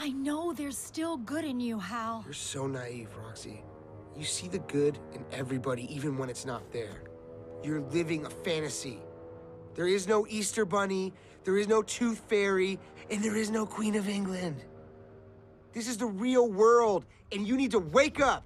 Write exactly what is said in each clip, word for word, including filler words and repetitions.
I know there's still good in you, Hal. You're so naive, Roxy. You see the good in everybody, even when it's not there. You're living a fantasy. There is no Easter Bunny, there is no Tooth Fairy, and there is no Queen of England. This is the real world, and you need to wake up!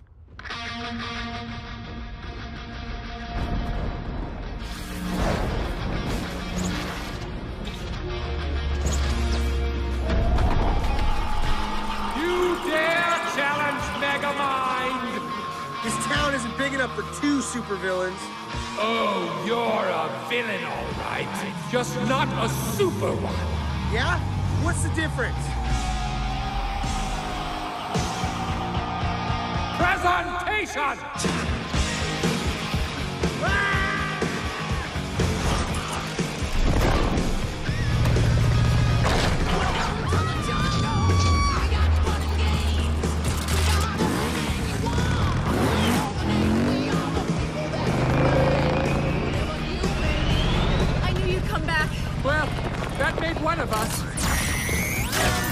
You dare challenge Megamind! This town isn't big enough for two supervillains. Oh, you're a villain, all right. Just not a super one. Yeah? What's the difference? Presentation! I knew you'd come back. Well, that made one of us.